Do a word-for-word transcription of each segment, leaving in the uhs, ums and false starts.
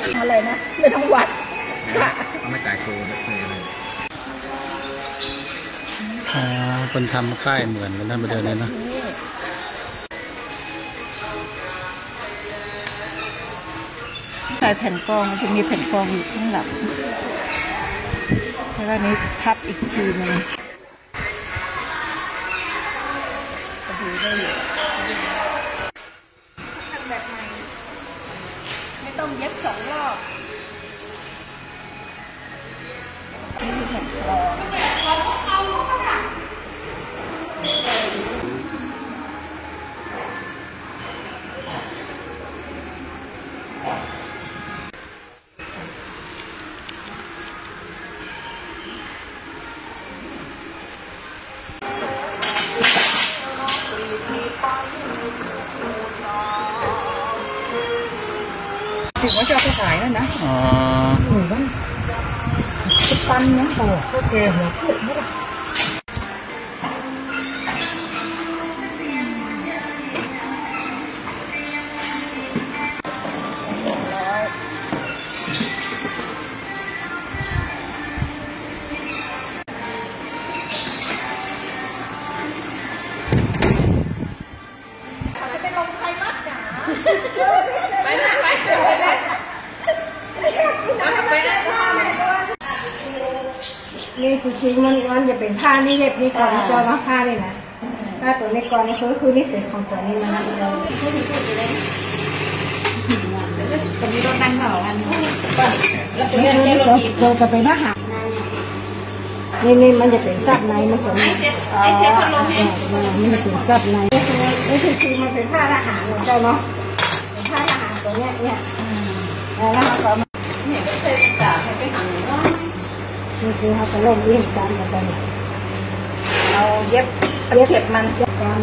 อะไรนะไม่ต้องวัดเขาไม่จ่ายครูไม่เคยเลยอ๋อคนทำค่ายเหมือนกันนั่นมาเดินเลยนะใส่แผ่นกรองมันจะมีแผ่นกรองอยู่ข้างหลังแล้วนี้พับอีกทีนึงดูได้อยู่ทำแบบใหม่ไม่ต้องเย็บสองรอบนี่คือแผ่นกรองถึงว่าจะเอาไปขายแล้วนะอ๋อหนูว่าจะปั้นเนี้ยโอ้ก็แกหัวเพื่อนไม่ได้นี่จริงๆมันมันจะเป็นผ้านี่เล็บนี่ก่อนจอมาผ้าเลยนะผ้าตัวนี้ก่อนนี่คือคือนี่เป็นของตัวนี้มันเราตรงนี้เราตั้งหน่อกันแล้วตัวนี้เราจะเป็นอาหารนี่นี่มันจะเป็นซับในมันตัวนี้ไอเซ็ตพัดลมเองมันจะเป็นซับในนี่จริงๆมันเป็นผ้าทหารเหมือนกันเนาะเป็นผ้าทหารตัวเนี้ยเนี่ยแล้วเราก็เห็นเป็นเส้นจ่าให้ไปหาหนูเนาะนี่คือเขาจะเล่นเล่นกันแบบนี้เราเย็บเย็บเข็บมันเย็บกัน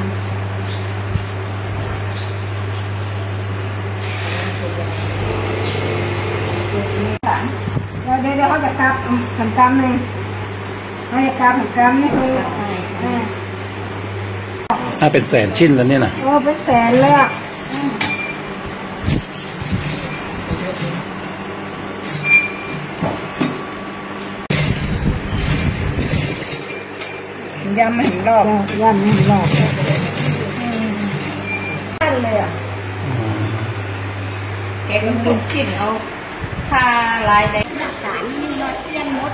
แล้วเดี๋ยวเขาจะกลับทำกรรมเลยเขาจะกลับทำกรรมนี่คือถ้าเป็นแสนชิ้นแล้วเนี่ยนะโอ้เป็นแสนเลยอ่ะยำไม่เห็นรอบยำไม่เห็นรอบตั้งเลยอ่ะแกก็ลุกกินเอาทาลายแดงสารนี่รสยันมด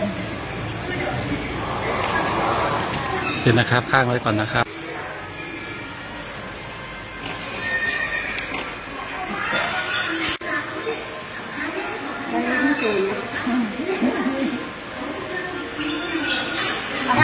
เดี๋ยวนะครับข้างไว้ก่อนนะครับมันไม่ถูก